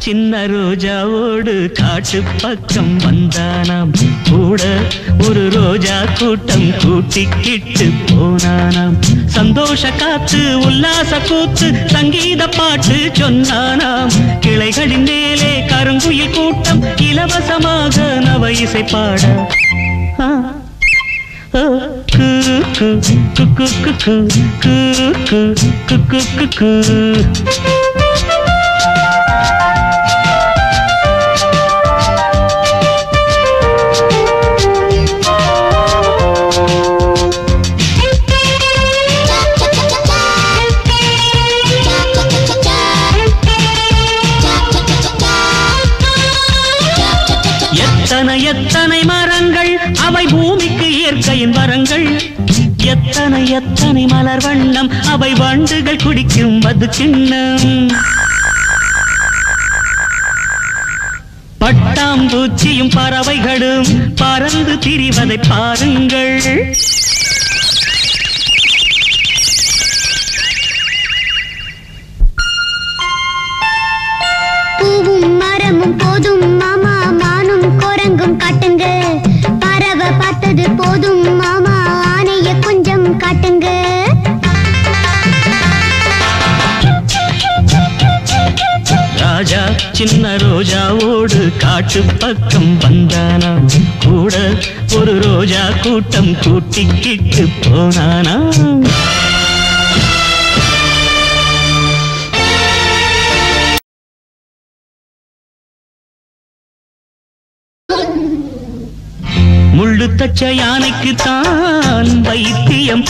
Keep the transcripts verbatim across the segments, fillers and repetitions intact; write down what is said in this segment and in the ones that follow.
சின்ன ரோஜாவோடு காட்டு பக்கம் வந்தானாம். கூட ஒரு ரோஜா கூட்டம் கூட்டிக்கிட்டு போனானாம். சந்தோஷ காத்து உல்லாச கூத்து சங்கீத பாட்டு சொன்னானாம். கிளைகளின் மேலே கருங்குயில் கூட்டம் இலவசமாக நவ இசை பாட எத்தனை எத்தனை மரங்கள் அவை பூமிக்கு இயற்கையின் வரங்கள். எத்தனை எத்தனை மலர் வண்ணம் அவை வண்டுகள் குடிக்கும் மது கிண்ணம். பட்டாம்பூச்சியும் பறவைகளும் பறந்து திரிவதை பாருங்கள். பூவும் மரமும் போதும் மாமா, மானும் குரங்கும் காட்டுங்க. பறவை பார்த்தது போதும் மாமா, ஆனைய கொஞ்சம் காட்டுங்க. ராஜா சின்ன ரோஜாவோடு காட்டு பக்கம் வந்தானா. கூட ஒரு ரோஜா கூட்டம் கூட்டிக்கிட்டு போனானா. முள்ளு தச்ச யானைக்கு தான் வைத்தியம்.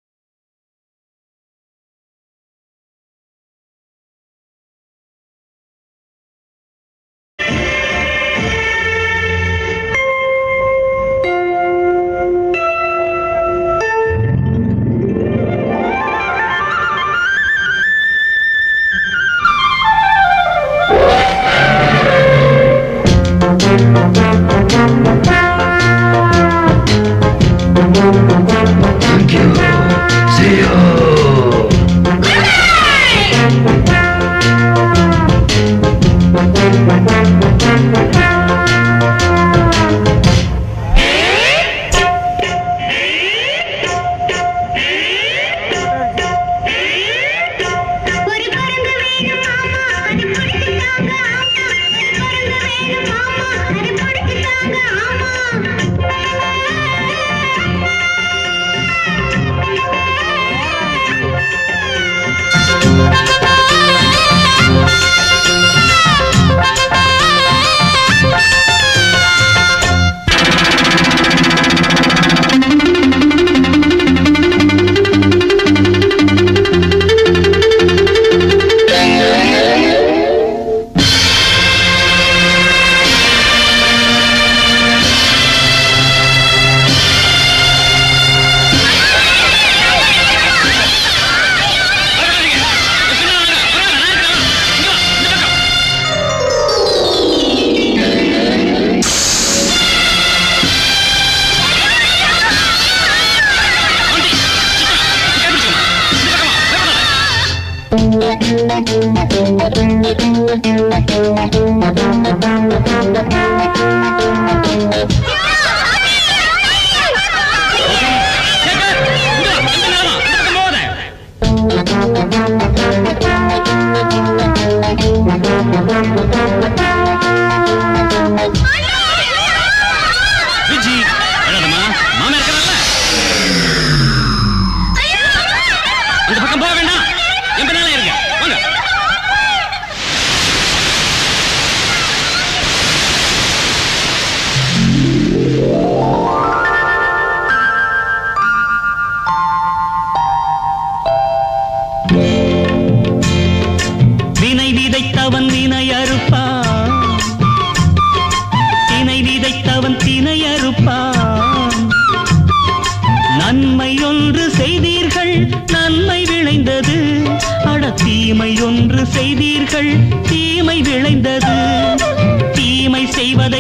நன்மை ஒன்று செய்தீர்கள் நன்மை விளைந்தது. அட தீமை ஒன்று செய்தீர்கள் தீமை விளைந்தது. தீமை செய்வதை விட்டு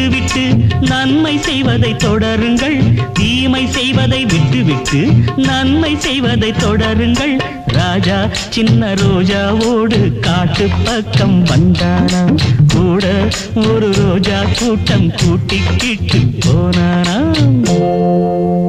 விட்டு நன்மை செய்வதை தொடருங்கள். தீமை செய்வதை விட்டுவிட்டு நன்மை செய்வதை தொடருங்கள். ராஜா சின்ன ரோஜாவோடு காட்டு பக்கம் வந்தானா, கூட ஒரு ரோஜா கூட்டம் கூட்டிக்கிட்டு போனானா.